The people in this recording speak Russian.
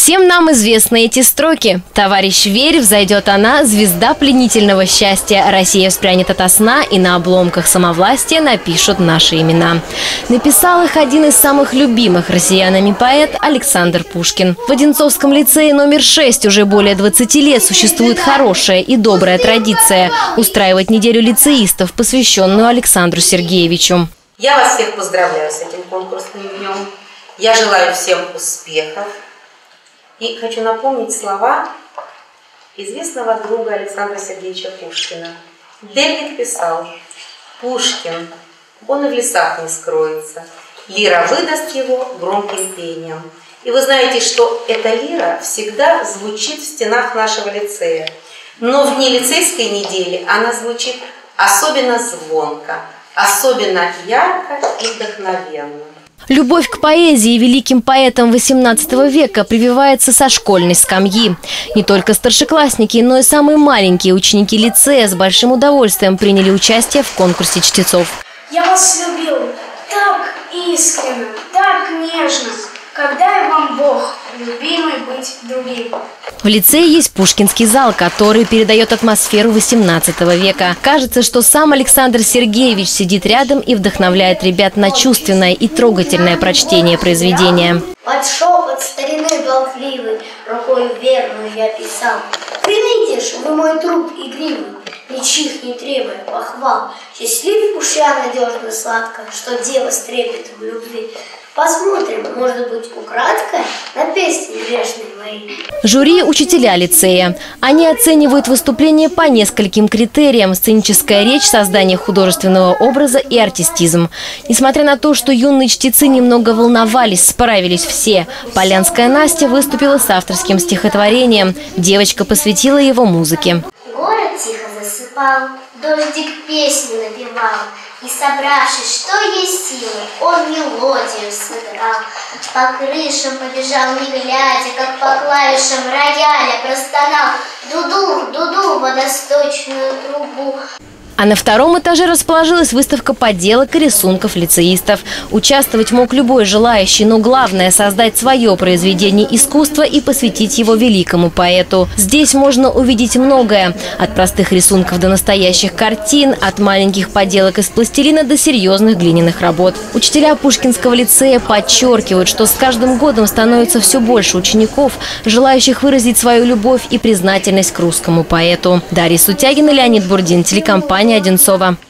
Всем нам известны эти строки. Товарищ, верь, взойдет она, звезда пленительного счастья. Россия вспрянет ото сна, и на обломках самовластия напишут наши имена. Написал их один из самых любимых россиянами поэт Александр Пушкин. В Одинцовском лицее номер 6 уже более 20 лет существует хорошая и добрая традиция – устраивать неделю лицеистов, посвященную Александру Сергеевичу. Я вас всех поздравляю с этим конкурсным днем. Я желаю всем успехов. И хочу напомнить слова известного друга Александра Сергеевича Пушкина. Дельник писал: «Пушкин, он и в лесах не скроется, лира выдаст его громким пением». И вы знаете, что эта лира всегда звучит в стенах нашего лицея. Но в дни лицейской недели она звучит особенно звонко, особенно ярко и вдохновенно. Любовь к поэзии и великим поэтам XVIII века прививается со школьной скамьи. Не только старшеклассники, но и самые маленькие ученики лицея с большим удовольствием приняли участие в конкурсе чтецов. Я вас любил так искренне, так нежно, когда и вам Бог, любимый, быть другим. В лицее есть Пушкинский зал, который передает атмосферу XVIII века. Кажется, что сам Александр Сергеевич сидит рядом и вдохновляет ребят на чувственное и трогательное прочтение произведения. Под шепот старины болтливый, рукой верную я писал: примите ж вы мой труд игривый, ничьих не требуя похвал. Счастлив уж я надежно сладко, что дева стрепет в любви. Посмотрим, может быть, украдкой на песни грешные мои. Жюри – учителя лицея. Они оценивают выступление по нескольким критериям: сценическая речь, создание художественного образа и артистизм. Несмотря на то, что юные чтецы немного волновались, справились все. Полянская Настя выступила с авторским стихотворением. Девочка посвятила его музыке. Город тихо засыпал, дождик песню напевал. И, собравшись, что есть силы, он мелодию сыграл. По крышам побежал, не глядя, как по клавишам рояля простонал: дуду, дуду, водосточную трубу. А на втором этаже расположилась выставка поделок и рисунков лицеистов. Участвовать мог любой желающий, но главное – создать свое произведение искусства и посвятить его великому поэту. Здесь можно увидеть многое – от простых рисунков до настоящих картин, от маленьких поделок из пластилина до серьезных глиняных работ. Учителя Пушкинского лицея подчеркивают, что с каждым годом становится все больше учеников, желающих выразить свою любовь и признательность к русскому поэту. Дарья Сутягина, Леонид Бурдин, телекомпания Одинцова.